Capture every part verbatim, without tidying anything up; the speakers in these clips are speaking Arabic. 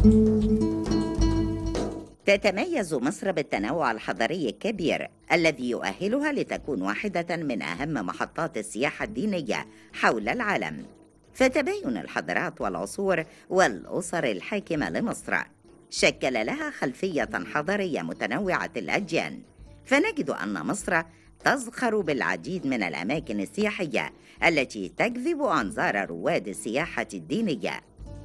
تتميز مصر بالتنوع الحضاري الكبير الذي يؤهلها لتكون واحدة من أهم محطات السياحة الدينية حول العالم. فتباين الحضارات والعصور والأسر الحاكمة لمصر شكل لها خلفية حضارية متنوعة الأديان، فنجد أن مصر تزخر بالعديد من الأماكن السياحية التي تجذب أنظار رواد السياحة الدينية.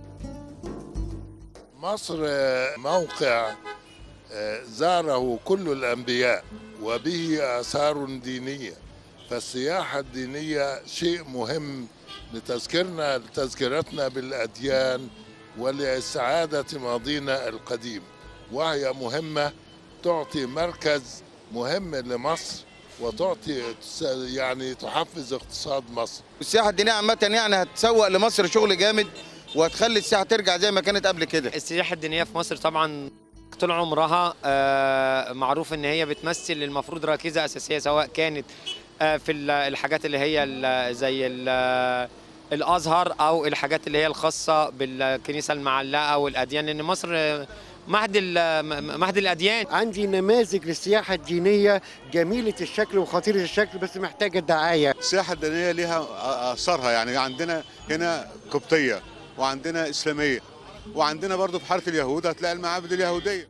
مصر موقع زاره كل الأنبياء وبه آثار دينية، فالسياحة الدينية شيء مهم لتذكرنا لتذكرتنا بالأديان ولسعادة ماضينا القديم، وهي مهمة تعطي مركز مهم لمصر وتعطي يعني تحفز اقتصاد مصر. السياحة الدينية عامة يعني هتسوق لمصر شغل جامد وهتخلي السياحة ترجع زي ما كانت قبل كده. السياحة الدينية في مصر طبعا طول عمرها معروف ان هي بتمثل المفروض ركيزة أساسية، سواء كانت في الحاجات اللي هي زي الأزهر أو الحاجات اللي هي الخاصة بالكنيسة المعلقة والأديان، لأن مصر مهد مهد الأديان. عندي نماذج للسياحة الدينية جميلة الشكل وخطيرة الشكل بس محتاجة دعاية. السياحة الدينية لها آثارها، يعني عندنا هنا قبطية وعندنا إسلامية وعندنا برضو في حارة اليهود هتلاقي المعابد اليهودية.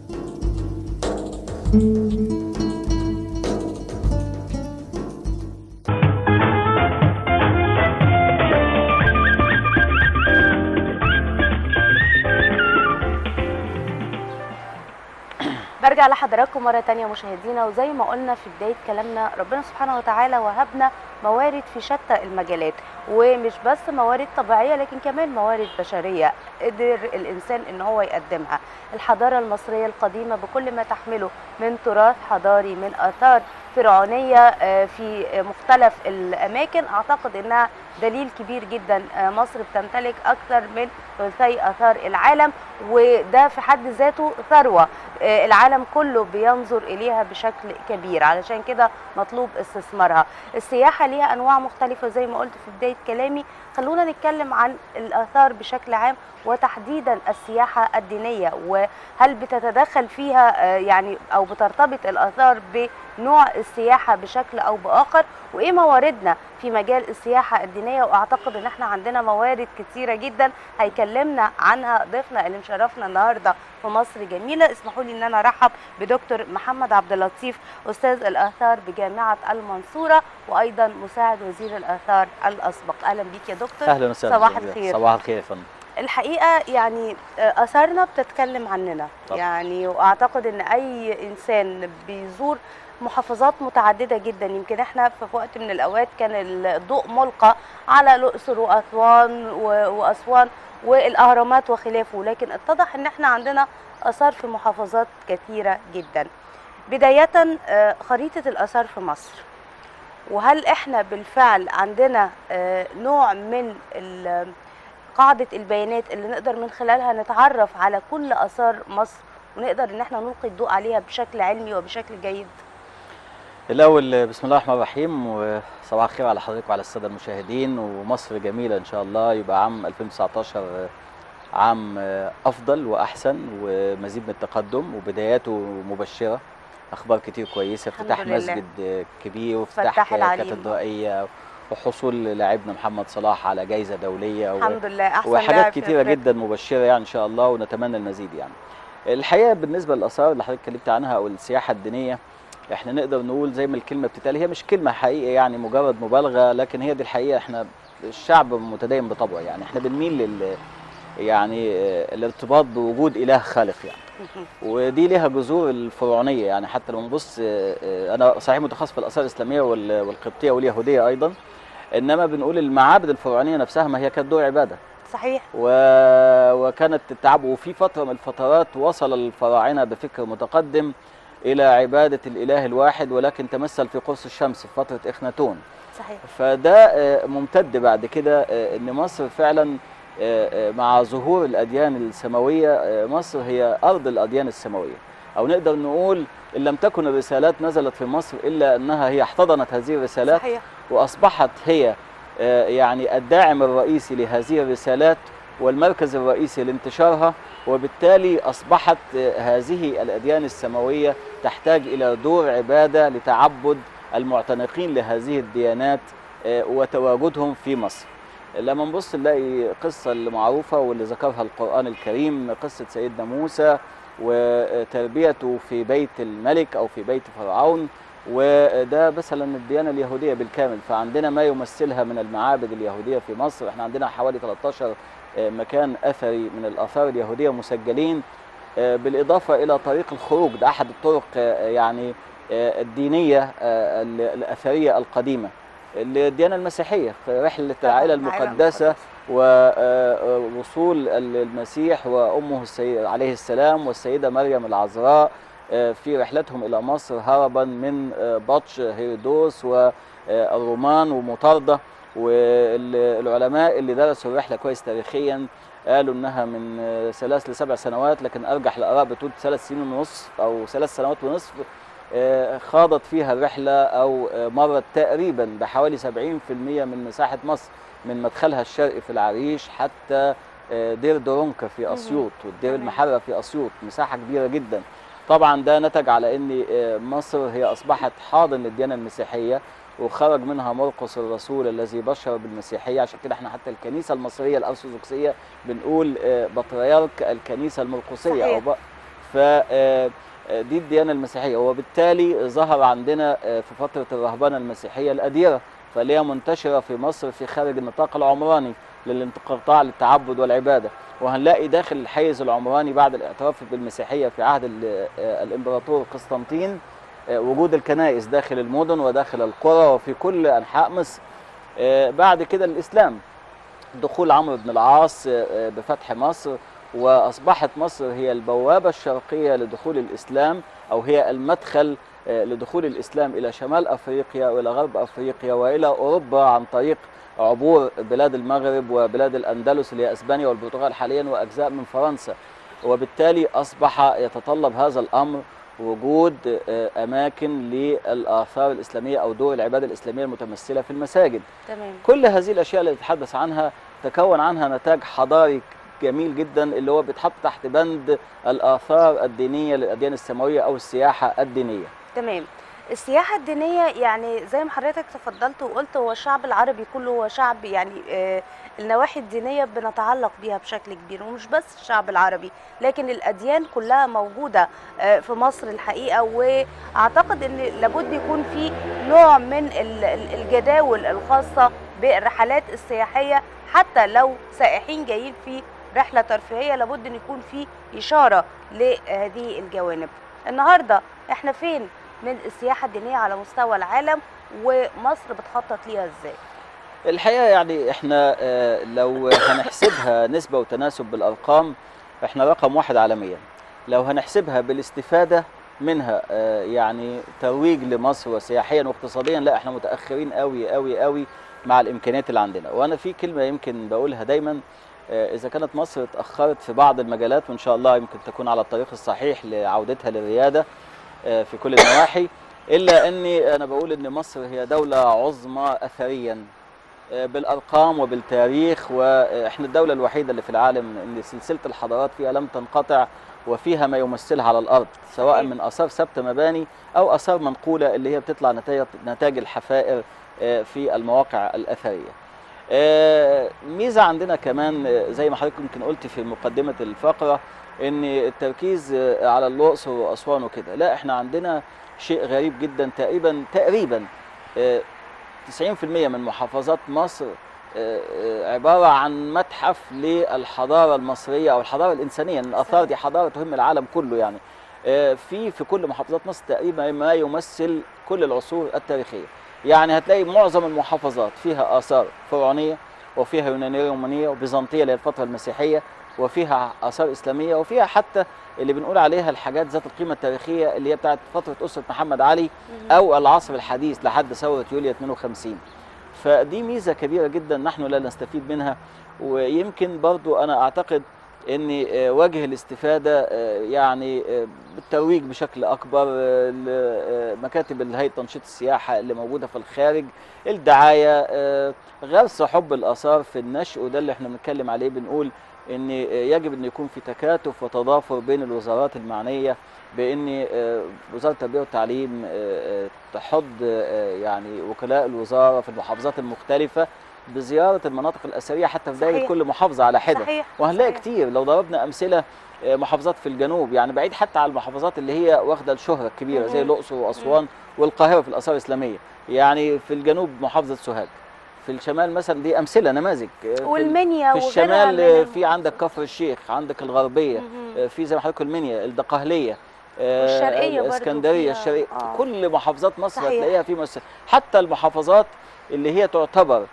برجع لحضراتكم مرة تانية مشاهدينا، وزي ما قلنا في بداية كلامنا ربنا سبحانه وتعالى وهبنا موارد في شتى المجالات، ومش بس موارد طبيعية لكن كمان موارد بشرية قدر الإنسان إن هو يقدمها. الحضارة المصرية القديمة بكل ما تحمله من تراث حضاري، من آثار فرعونية في مختلف الأماكن، أعتقد إنها دليل كبير جدا. مصر بتمتلك أكثر من ثلثي آثار العالم، وده في حد ذاته ثروة العالم كله بينظر إليها بشكل كبير، علشان كده مطلوب استثمارها. السياحة ليها أنواع مختلفة زي ما قلت في بداية كلامي. خلونا نتكلم عن الآثار بشكل عام وتحديدا السياحة الدينية، وهل بتتدخل فيها يعني أو بترتبط الآثار بنوع السياحة بشكل أو بآخر، وإيه مواردنا في مجال السياحة الدينية. وأعتقد إن احنا عندنا موارد كتيرة جدا هيكلمنا عنها ضيفنا اللي مشرفنا النهاردة في مصر جميلة. اسمحوا لي إن أنا أرحب بدكتور محمد عبد اللطيف، أستاذ الآثار بجامعة المنصورة وأيضا مساعد وزير الآثار الأسبق. أهلا بيك يا دكتور. أهلا وسهلا. صباح الخير. صباح الخير يا فندم. الحقيقة يعني آثارنا بتتكلم عننا طبعا. يعني وأعتقد إن أي إنسان بيزور محافظات متعددة جدا، يمكن احنا في وقت من الأوقات كان الضوء ملقى على الأقصر وأسوان وأسوان والأهرامات وخلافه، لكن اتضح إن احنا عندنا آثار في محافظات كثيرة جدا. بداية خريطة الآثار في مصر، وهل احنا بالفعل عندنا نوع من قاعدة البيانات اللي نقدر من خلالها نتعرف على كل آثار مصر ونقدر ان احنا نلقي الضوء عليها بشكل علمي وبشكل جيد؟ الأول بسم الله الرحمن الرحيم، وصباح الخير على حضرتك وعلى السادة المشاهدين. ومصر جميلة إن شاء الله، يبقى عام ألفين وتسعتاشر عام أفضل وأحسن ومزيد من التقدم وبداياته مبشرة، أخبار كتير كويسة، افتتاح مسجد كبير وافتتاح كاتدرائية وحصول لاعبنا محمد صلاح على جائزة دولية الحمد لله، أحسن وحاجات كتيرة جدا مبشرة يعني إن شاء الله، ونتمنى المزيد. يعني الحقيقة بالنسبة للآثار اللي حضرتك اتكلمت عنها أو السياحة الدينية، احنا نقدر نقول زي ما الكلمة بتتقال، هي مش كلمة حقيقة يعني مجرد مبالغة، لكن هي دي الحقيقة. احنا الشعب متدين بطبعه، يعني احنا بنميل لل يعني الارتباط بوجود إله خالق يعني، ودي ليها جذور الفرعونية. يعني حتى لو نبص، أنا صحيح متخصص في الآثار الإسلامية والقبطية واليهودية أيضا، إنما بنقول المعابد الفرعونية نفسها ما هي كانت دور عبادة. صحيح. و... وكانت تتعب، وفي فترة من الفترات وصل الفراعنة بفكر متقدم إلى عبادة الإله الواحد، ولكن تمثل في قرص الشمس في فترة إخناتون. صحيح. فده ممتد بعد كده إن مصر فعلا مع ظهور الأديان السماوية، مصر هي أرض الأديان السماوية، أو نقدر نقول إن لم تكن الرسالات نزلت في مصر إلا أنها هي احتضنت هذه الرسالات. صحيح. وأصبحت هي يعني الداعم الرئيسي لهذه الرسالات والمركز الرئيسي لانتشارها، وبالتالي أصبحت هذه الأديان السماوية تحتاج إلى دور عبادة لتعبد المعتنقين لهذه الديانات وتواجدهم في مصر. لما نبص نلاقي قصة المعروفة واللي ذكرها القرآن الكريم، قصة سيدنا موسى وتربيته في بيت الملك أو في بيت فرعون، وده مثلا الديانة اليهودية بالكامل. فعندنا ما يمثلها من المعابد اليهودية في مصر. احنا عندنا حوالي ثلاثة عشر مكان أثري من الآثار اليهودية مسجلين، بالإضافة إلى طريق الخروج، ده أحد الطرق يعني الدينية الأثرية القديمة للديانة المسيحية، في رحلة العائلة المقدسة ووصول المسيح وأمه عليه السلام والسيدة مريم العذراء في رحلتهم إلى مصر هربا من بطش هيرودوس والرومان ومطاردة. والعلماء اللي درسوا الرحلة كويس تاريخيا قالوا انها من ثلاث لسبع سنوات، لكن ارجح الاراء بتقول ثلاث سنين ونصف او ثلاث سنوات ونصف خاضت فيها الرحلة او مرت تقريبا بحوالي سبعين في المئة من مساحة مصر، من مدخلها الشرقي في العريش حتى دير درونكا في اسيوط والدير المحرة في اسيوط، مساحة كبيرة جدا. طبعا ده نتج على ان مصر هي اصبحت حاضن للديانة المسيحية، وخرج منها مرقس الرسول الذي بشر بالمسيحية. عشان كده احنا حتى الكنيسة المصرية الأرثوذكسية بنقول بطريرك الكنيسة المرقسية أو ب... ف دي الديانة المسيحية. وبالتالي ظهر عندنا في فترة الرهبنة المسيحية الأديرة، فاللي هي منتشرة في مصر في خارج النطاق العمراني للانقطاع للتعبد والعبادة. وهنلاقي داخل الحيز العمراني بعد الاعتراف بالمسيحية في عهد الإمبراطور قسطنطين وجود الكنائس داخل المدن وداخل القرى وفي كل أنحاء مصر. بعد كده الإسلام، دخول عمرو بن العاص بفتح مصر، وأصبحت مصر هي البوابة الشرقية لدخول الإسلام، أو هي المدخل لدخول الإسلام إلى شمال أفريقيا وإلى غرب أفريقيا وإلى أوروبا عن طريق عبور بلاد المغرب وبلاد الأندلس اللي هي أسبانيا والبرتغال حاليا وأجزاء من فرنسا. وبالتالي أصبح يتطلب هذا الأمر وجود أماكن للآثار الإسلامية أو دور العبادة الإسلامية المتمثلة في المساجد. تمام. كل هذه الأشياء اللي نتحدث عنها تكون عنها نتاج حضاري جميل جدا، اللي هو بيتحط تحت بند الآثار الدينية للأديان السماوية أو السياحة الدينية. تمام. السياحة الدينية يعني زي ما حضرتك تفضلت وقلت، هو الشعب العربي كله هو شعب يعني آه النواحي الدينية بنتعلق بيها بشكل كبير، ومش بس الشعب العربي لكن الأديان كلها موجودة آه في مصر الحقيقة. وأعتقد أن لابد يكون في نوع من الجداول الخاصة بالرحلات السياحية، حتى لو سائحين جايين في رحلة ترفيهية لابد أن يكون في إشارة لهذه الجوانب. النهاردة احنا فين من السياحة الدينية على مستوى العالم، ومصر بتخطط ليها ازاي؟ الحقيقة يعني احنا لو هنحسبها نسبة وتناسب بالأرقام احنا رقم واحد عالميا. لو هنحسبها بالاستفادة منها يعني ترويج لمصر وسياحيا واقتصاديا، لا احنا متأخرين قوي قوي قوي مع الإمكانيات اللي عندنا. وأنا في كلمة يمكن بقولها دايما، إذا كانت مصر اتأخرت في بعض المجالات وإن شاء الله يمكن تكون على الطريق الصحيح لعودتها للريادة في كل النواحي، إلا أني أنا بقول أن مصر هي دولة عظمى أثريا بالأرقام وبالتاريخ، وإحنا الدولة الوحيدة اللي في العالم أن سلسلة الحضارات فيها لم تنقطع وفيها ما يمثلها على الأرض، سواء من آثار ثبت مباني أو آثار منقولة اللي هي بتطلع نتاج نتاج الحفائر في المواقع الأثرية. ميزة عندنا كمان زي ما حضرتك يمكن قلت في مقدمة الفقرة ان التركيز على الأقصر وأسوان وكده، لا احنا عندنا شيء غريب جدا. تقريبا تقريبا تسعين في المئة من محافظات مصر عبارة عن متحف للحضارة المصرية أو الحضارة الإنسانية. الآثار دي حضارة تهم العالم كله، يعني في في كل محافظات مصر تقريبا ما يمثل كل العصور التاريخية. يعني هتلاقي معظم المحافظات فيها آثار فرعونية وفيها يونانية رومانية وبيزنطية اللي هي الفترة المسيحية، وفيها آثار إسلامية، وفيها حتى اللي بنقول عليها الحاجات ذات القيمة التاريخية اللي هي بتاعت فترة أسرة محمد علي أو العصر الحديث لحد ثورة يوليو اثنين وخمسين. فدي ميزة كبيرة جدا نحن لا نستفيد منها. ويمكن برضو أنا أعتقد ان وجه الاستفاده يعني بالترويج بشكل اكبر لمكاتب هيئه تنشيط السياحه اللي موجوده في الخارج، الدعايه، غرس حب الاثار في النشء، وده اللي احنا بنتكلم عليه. بنقول ان يجب ان يكون في تكاتف وتضافر بين الوزارات المعنيه، بان وزاره التربيه والتعليم تحض يعني وكلاء الوزاره في المحافظات المختلفه بزياره المناطق الاثريه حتى في دايره كل محافظه على حده. صحيح. وهنلاقي صحيح. كتير لو ضربنا امثله محافظات في الجنوب، يعني بعيد حتى على المحافظات اللي هي واخده الشهره الكبيره زي الاقصر واسوان والقاهره في الاثار الاسلاميه. يعني في الجنوب محافظه سوهاج، في الشمال مثلا دي امثله نماذج، والمنيا في الشمال في عندك كفر الشيخ، عندك الغربيه، في زي ما حضرتك المنيا، الدقهليه، والشرقيه، الاسكندريه، الشرقيه، آه. كل محافظات مصر هتلاقيها في مصر. حتى المحافظات اللي هي تعتبر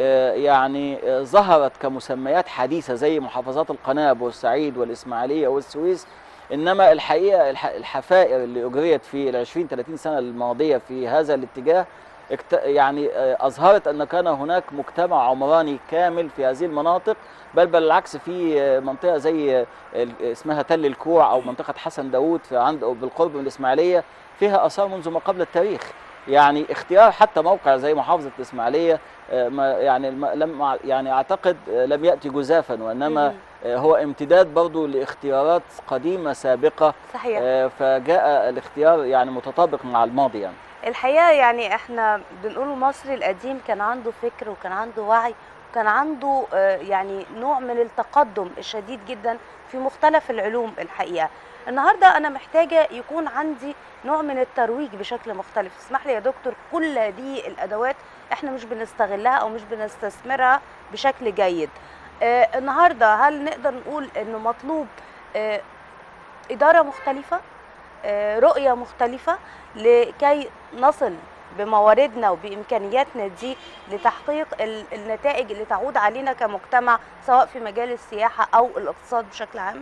يعني ظهرت كمسميات حديثه زي محافظات القناه، بورسعيد والاسماعيليه والسويس، انما الحقيقه الحفائر اللي اجريت في العشرين ثلاثين سنه الماضيه في هذا الاتجاه يعني اظهرت ان كان هناك مجتمع عمراني كامل في هذه المناطق، بل بل العكس. في منطقه زي اسمها تل الكوع او منطقه حسن داوود في عند بالقرب من الاسماعيليه فيها اثار منذ ما قبل التاريخ. يعني اختيار حتى موقع زي محافظه الاسماعيليه يعني لم يعني اعتقد لم ياتي جزافا، وانما هو امتداد برضو لاختيارات قديمه سابقه. صحيح. فجاء الاختيار يعني متطابق مع الماضي. يعني الحقيقه يعني احنا بنقول المصري القديم كان عنده فكر وكان عنده وعي وكان عنده يعني نوع من التقدم الشديد جدا في مختلف العلوم. الحقيقه النهارده انا محتاجه يكون عندي نوع من الترويج بشكل مختلف. اسمح لي يا دكتور، كل هذه الادوات احنا مش بنستغلها او مش بنستثمرها بشكل جيد. آه النهارده هل نقدر نقول انه مطلوب آه اداره مختلفه، آه رؤيه مختلفه لكي نصل بمواردنا وبامكانياتنا دي لتحقيق النتائج اللي تعود علينا كمجتمع سواء في مجال السياحه او الاقتصاد بشكل عام؟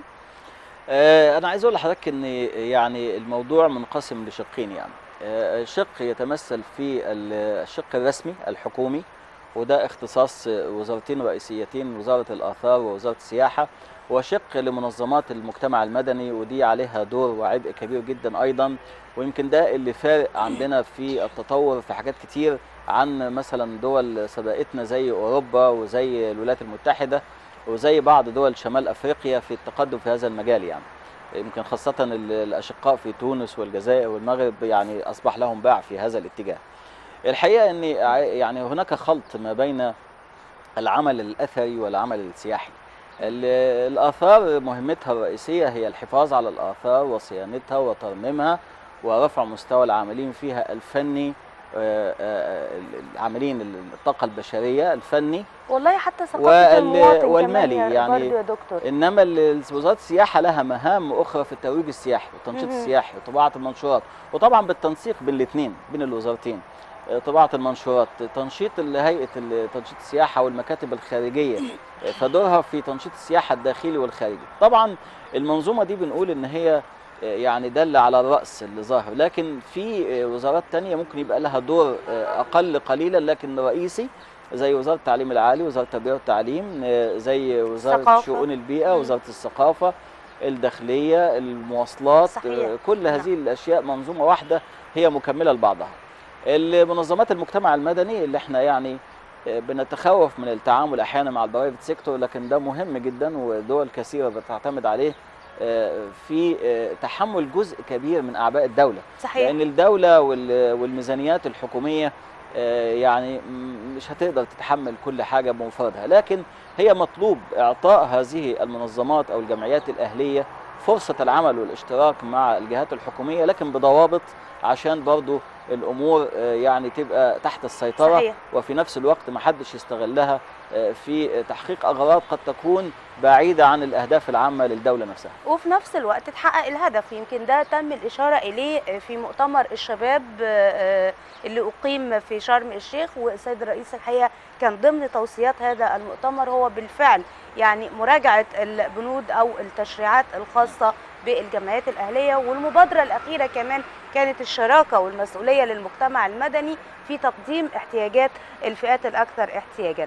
أنا عايز أقول لحضرتك إن يعني الموضوع منقسم لشقين. يعني شق يتمثل في الشق الرسمي الحكومي، وده اختصاص وزارتين رئيسيتين، وزارة الآثار ووزارة السياحة، وشق لمنظمات المجتمع المدني، ودي عليها دور وعبء كبير جدا أيضا. ويمكن ده اللي فارق عندنا في التطور في حاجات كتير عن مثلا دول سبقتنا زي أوروبا وزي الولايات المتحدة وزي بعض دول شمال افريقيا في التقدم في هذا المجال. يعني يمكن خاصه الاشقاء في تونس والجزائر والمغرب يعني اصبح لهم باع في هذا الاتجاه. الحقيقه ان يعني هناك خلط ما بين العمل الاثري والعمل السياحي. الاثار مهمتها الرئيسيه هي الحفاظ على الاثار وصيانتها وترميمها ورفع مستوى العاملين فيها الفني، العاملين الطاقه البشريه الفني والله حتى ثقافه المواطن والمالي يعني يا دكتور. انما وزاره السياحه لها مهام اخرى في الترويج السياحي والتنشيط السياحي وطباعه المنشورات، وطبعا بالتنسيق بين الاثنين بين الوزارتين، طباعه المنشورات، تنشيط هيئه تنشيط السياحه والمكاتب الخارجيه فدورها في تنشيط السياحه الداخلي والخارجي. طبعا المنظومه دي بنقول ان هي يعني دل على الرأس اللي ظاهر، لكن في وزارات تانية ممكن يبقى لها دور أقل قليلا لكن رئيسي، زي وزارة التعليم العالي، وزارة التربية والتعليم، زي وزارة شؤون البيئة، وزارة الثقافة، الداخلية، المواصلات. صحيح. كل هذه الأشياء منظومة واحدة هي مكملة لبعضها. المنظمات المجتمع المدني اللي احنا يعني بنتخوف من التعامل أحيانا مع البرايفت سيكتور، لكن ده مهم جدا ودول كثيرة بتعتمد عليه في تحمل جزء كبير من أعباء الدولة. صحيح. لأن الدولة والميزانيات الحكومية يعني مش هتقدر تتحمل كل حاجة بمفردها، لكن هي مطلوب إعطاء هذه المنظمات أو الجمعيات الأهلية فرصة العمل والاشتراك مع الجهات الحكومية، لكن بضوابط عشان برضو الأمور يعني تبقى تحت السيطرة. صحيح. وفي نفس الوقت ما حدش يستغلها في تحقيق أغراض قد تكون بعيدة عن الأهداف العامة للدولة نفسها، وفي نفس الوقت تحقق الهدف. يمكن ده تم الإشارة إليه في مؤتمر الشباب اللي أقيم في شرم الشيخ، والسيد الرئيس الحقيقة كان ضمن توصيات هذا المؤتمر هو بالفعل يعني مراجعة البنود أو التشريعات الخاصة بالجمعيات الأهلية، والمبادرة الأخيرة كمان كانت الشراكة والمسؤولية للمجتمع المدني في تقديم احتياجات الفئات الأكثر احتياجا.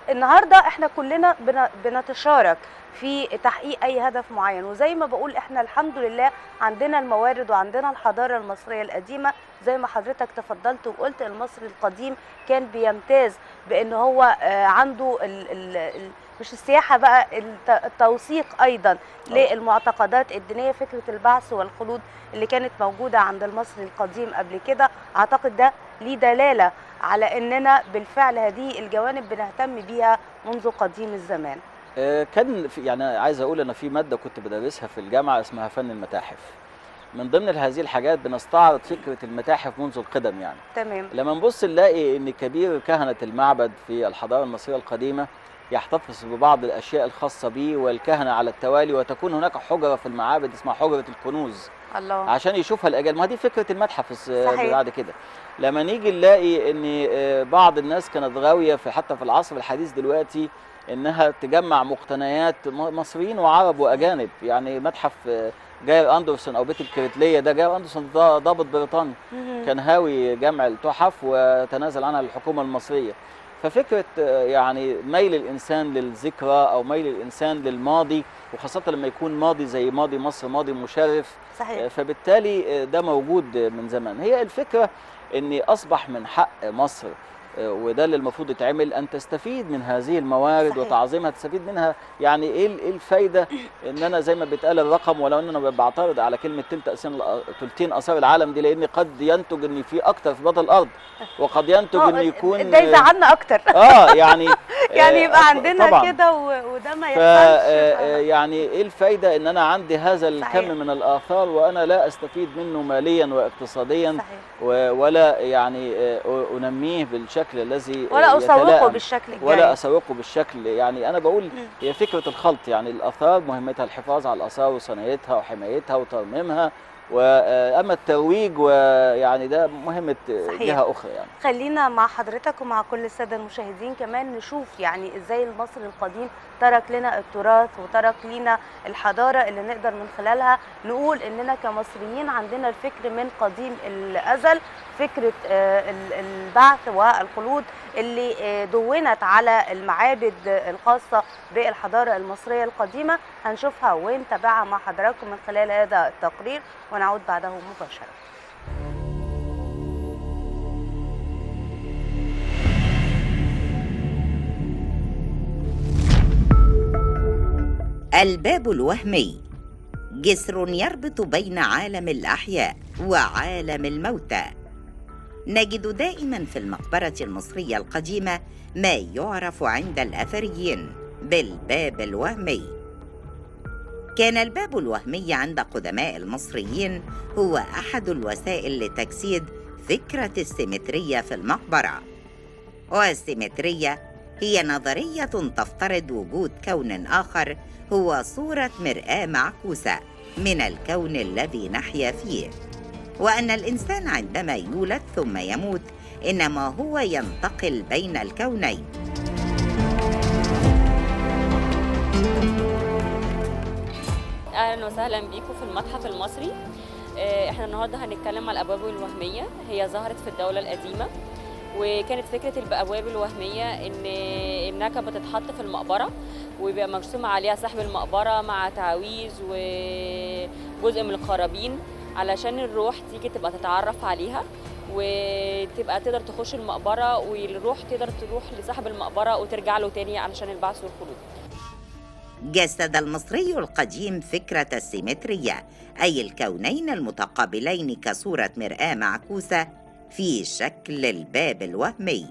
النهارده احنا كلنا بن- بنتشارك في تحقيق اي هدف معين، وزي ما بقول احنا الحمد لله عندنا الموارد وعندنا الحضاره المصريه القديمه. زي ما حضرتك تفضلت وقلت المصري القديم كان بيمتاز بان هو آه، عنده ال ال ال مش السياحه بقى، الت- التوثيق ايضا للمعتقدات الدينيه، فكره البعث والخلود اللي كانت موجوده عند المصري القديم قبل كده. اعتقد ده ليه دلاله على اننا بالفعل هذه الجوانب بنهتم بيها منذ قديم الزمان. آه، كان في يعني عايز اقول انا في ماده كنت بدرسها في الجامعه اسمها فن المتاحف. من ضمن هذه الحاجات بنستعرض فكره المتاحف منذ القدم يعني. تمام. لما نبص نلاقي ان كبير كهنه المعبد في الحضاره المصريه القديمه يحتفظ ببعض الاشياء الخاصه به والكهنه على التوالي، وتكون هناك حجره في المعابد اسمها حجره الكنوز الله. عشان يشوفها الاجيال. ما دي فكره المتحف الس- صحيح. بعد كده. لما نيجي نلاقي ان آه، بعض الناس كانت غاويه في حتى في العصر الحديث دلوقتي انها تجمع مقتنيات م- مصريين وعرب واجانب. يعني متحف آه، جاير اندرسون او بيت الكريتليه ده، جاير اندرسون ده ضابط بريطاني مهم. كان هاوي جمع التحف وتنازل عنها الحكومه المصريه. ففكره آه، يعني ميل الانسان للذكرى او ميل الانسان للماضي، وخاصه لما يكون ماضي زي ماضي مصر ماضي مشرف، صحيح. فبالتالي ده موجود من زمان. هي الفكرة ان اصبح من حق مصر، وده اللي المفروض يتعمل، ان تستفيد من هذه الموارد صحيح. وتعظيمها، تستفيد منها. يعني ايه ايه الفايده ان انا زي ما بيتقال الرقم، ولو ان انا بعترض على كلمه تلتين اثار العالم دي، لان قد ينتج ان في اكتر في بطن الارض، وقد ينتج آه، ان يكون ده يزعلنا اكتر. اه يعني يعني آه، يبقى عندنا طبعاً. كده و- وده ما ف يحصلش. آه، يعني ايه الفايده ان انا عندي هذا الكم صحيح. من الاثار وانا لا استفيد منه ماليا واقتصاديا، صحيح. و- ولا يعني آه، انميه بالشكل الذي آه، ولا اسوقه يتلائم، بالشكل الجاي. ولا اسوقه بالشكل. يعني انا بقول مم. هي فكره الخلط. يعني الاثار مهمتها الحفاظ على الاثار وصناعتها وحمايتها وترميمها، واما الترويج ويعني ده مهمه صحيح. جهه اخرى يعني. خلينا مع حضرتك ومع كل الساده المشاهدين كمان نشوف يعني ازاي المصري القديم ترك لنا التراث وترك لنا الحضاره اللي نقدر من خلالها نقول اننا كمصريين عندنا الفكر من قديم الازل، فكره آه، ال- البعث والخلود اللي آه، دونت على المعابد الخاصه بالحضاره المصريه القديمه. هنشوفها ونتابعها مع حضراتكم من خلال هذا التقرير ونعود بعده مباشره. الباب الوهمي جسر يربط بين عالم الأحياء وعالم الموتى. نجد دائما في المقبرة المصرية القديمة ما يعرف عند الأثريين بالباب الوهمي. كان الباب الوهمي عند قدماء المصريين هو أحد الوسائل لتجسيد فكرة السيمترية في المقبرة. والسيمترية هي نظرية تفترض وجود كون آخر هو صورة مرآة معكوسة من الكون الذي نحيا فيه، وأن الإنسان عندما يولد ثم يموت إنما هو ينتقل بين الكونين. اهلا وسهلا بيكم في المتحف المصري. آه، احنا النهارده هنتكلم على الابواب الوهميه. هي ظهرت في الدوله القديمه، وكانت فكره الابواب الوهميه ان انها كانت بتتحط في المقبره ويبقى مرسوم عليها صاحب المقبره مع تعويذ وجزء من القرابين علشان الروح تيجي تبقى تتعرف عليها وتبقى تقدر تخش المقبره، والروح تقدر تروح لصاحب المقبره وترجع له تاني علشان البعث والخلود. جسد المصري القديم فكرة السيمترية، أي الكونين المتقابلين كصورة مرآة معكوسة في شكل الباب الوهمي.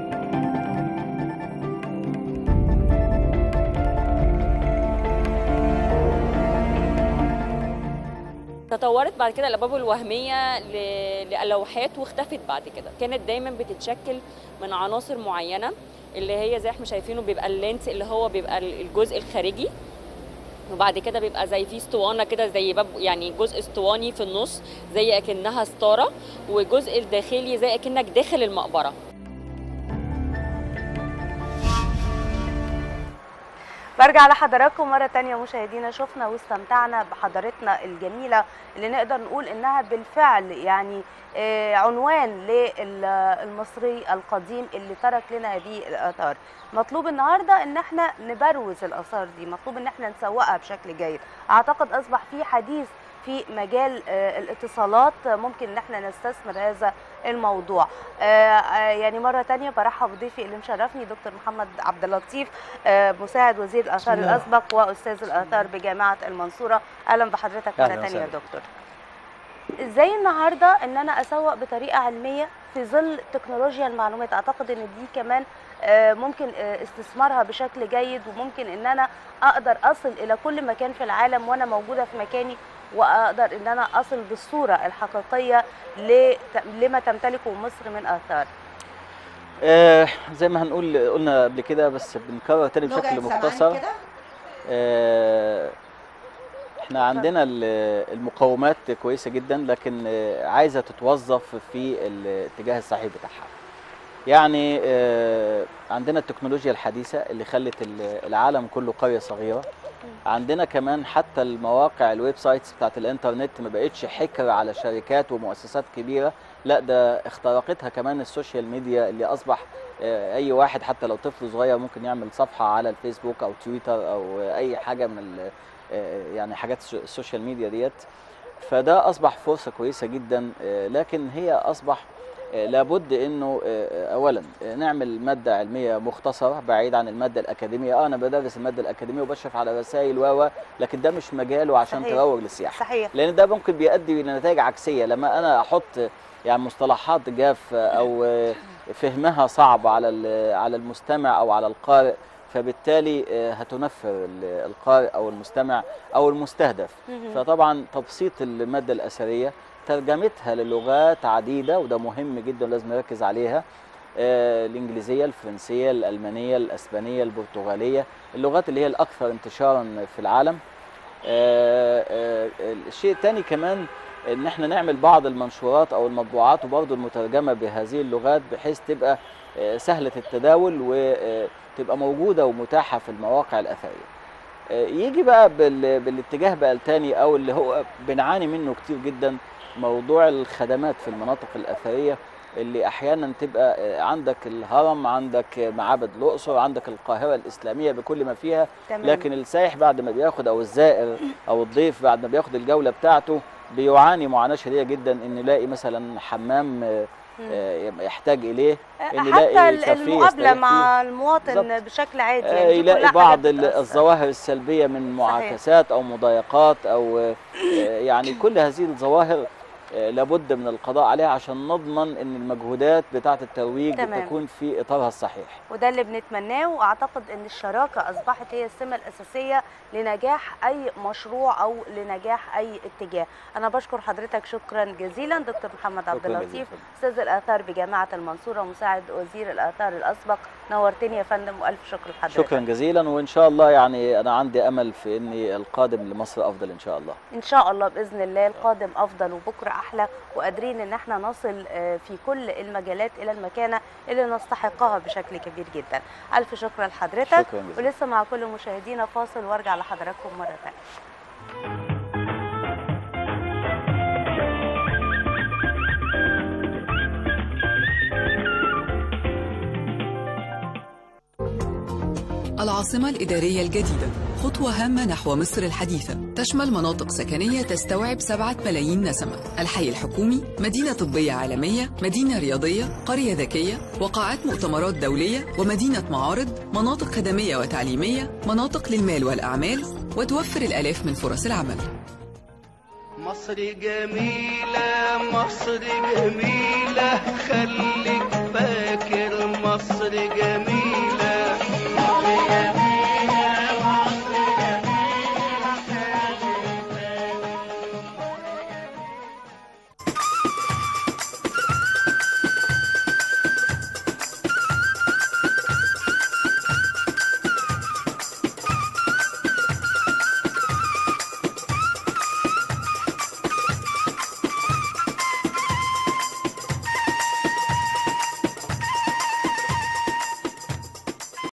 تطورت بعد كده الابواب الوهميه ل- للوحات واختفت بعد كده. كانت دايما بتتشكل من عناصر معينه اللي هي زي احنا شايفينه بيبقى اللينس اللي هو بيبقى الجزء الخارجي، وبعد كده بيبقى زي في اسطوانه كده زي باب، يعني جزء اسطواني في النص زي اكنها ستاره، والجزء الداخلي زي اكنك داخل المقبره. برجع لحضراتكم مرة تانية مشاهدينا. شفنا واستمتعنا بحضارتنا الجميلة اللي نقدر نقول إنها بالفعل يعني عنوان للمصري القديم اللي ترك لنا هذه الآثار. مطلوب النهاردة إن احنا نبروز الآثار دي، مطلوب إن احنا نسوقها بشكل جيد. أعتقد أصبح في حديث في مجال الاتصالات ممكن ان احنا نستثمر هذا الموضوع. يعني مره ثانيه برحب بضيفي اللي مشرفني دكتور محمد عبد اللطيف، مساعد وزير الاثار الاسبق واستاذ الاثار بجامعه المنصوره. اهلا بحضرتك مره ثانيه يا دكتور. ازاي النهارده ان انا اسوق بطريقه علميه في ظل تكنولوجيا المعلومات؟ اعتقد ان دي كمان ممكن استثمارها بشكل جيد، وممكن ان انا اقدر اصل الى كل مكان في العالم وانا موجوده في مكاني، واقدر ان انا اصل بالصوره الحقيقيه لما تمتلكه مصر من اثار. آه زي ما هنقول قلنا قبل كده بس بنكرر تاني بشكل مختصر. آه احنا عندنا المقومات كويسه جدا، لكن عايزه تتوظف في الاتجاه الصحيح بتاعها. يعني آه عندنا التكنولوجيا الحديثه اللي خلت العالم كله قريه صغيره. عندنا كمان حتى المواقع الويب سايتس بتاعت الانترنت ما بقتش حكر على شركات ومؤسسات كبيره، لا ده اخترقتها كمان السوشيال ميديا، اللي اصبح اي واحد حتى لو طفل صغير ممكن يعمل صفحه على الفيسبوك او تويتر او اي حاجه من يعني حاجات السوشيال ميديا ديت. فده اصبح فرصه كويسه جدا، لكن هي اصبح لابد انه اولا نعمل ماده علميه مختصره بعيد عن الماده الاكاديميه. اه انا بدرس الماده الاكاديميه وبشرف على رسائل و لكن ده مش مجاله عشان تروج للسياحه. صحيح. لان ده ممكن بيؤدي الى نتائج عكسيه. لما انا احط يعني مصطلحات جافه او فهمها صعب على على المستمع او على القارئ، فبالتالي هتنفر القارئ او المستمع او المستهدف. فطبعا تبسيط الماده الاثريه، ترجمتها للغات عديده، وده مهم جدا لازم نركز عليها. آه الانجليزيه، الفرنسيه، الالمانيه، الاسبانيه، البرتغاليه، اللغات اللي هي الاكثر انتشارا في العالم. آه آه الشيء الثاني كمان ان احنا نعمل بعض المنشورات او المطبوعات وبرضه المترجمه بهذه اللغات بحيث تبقى آه سهله التداول وتبقى موجوده ومتاحه في المواقع الاثريه. يجي بقى بالاتجاه بقى الثاني او اللي هو بنعاني منه كتير جدا، موضوع الخدمات في المناطق الأثرية، اللي أحيانا تبقى عندك الهرم، عندك معابد الأقصر، عندك القاهرة الإسلامية بكل ما فيها. تمام. لكن السائح بعد ما بياخد أو الزائر أو الضيف بعد ما بياخد الجولة بتاعته بيعاني معاناة شديدة جدا إن يلاقي مثلا حمام يحتاج إليه، إن حتى المقابلة مع المواطن بالزبط. بشكل عادي يعني يلاقي بعض الظواهر السلبية من معاكسات أو مضايقات أو يعني كل هذه الظواهر لابد من القضاء عليها عشان نضمن ان المجهودات بتاعه الترويج تمام. تكون في اطارها الصحيح. وده اللي بنتمناه، واعتقد ان الشراكه اصبحت هي السمه الاساسيه لنجاح اي مشروع او لنجاح اي اتجاه. انا بشكر حضرتك شكرا جزيلا دكتور محمد عبد اللطيف، استاذ الاثار بجامعه المنصوره ومساعد وزير الاثار الاسبق. نورتني يا فندم والف شكر لحضرتك. شكرا جزيلا، وان شاء الله يعني انا عندي امل في ان القادم لمصر افضل ان شاء الله. ان شاء الله باذن الله القادم افضل وبكره احلى، وقادرين ان احنا نصل في كل المجالات الى المكانه اللي نستحقها بشكل كبير جدا. الف شكر لحضرتك. ولسه مع كل مشاهدينا فاصل وارجع لحضراتكم مره ثانيه. العاصمة الإدارية الجديدة خطوة هامة نحو مصر الحديثة، تشمل مناطق سكنية تستوعب سبعة ملايين نسمة، الحي الحكومي، مدينة طبية عالمية، مدينة رياضية، قرية ذكية، وقاعات مؤتمرات دولية، ومدينة معارض، مناطق خدمية وتعليمية، مناطق للمال والأعمال، وتوفر الآلاف من فرص العمل. مصر جميلة، مصر جميلة، خليك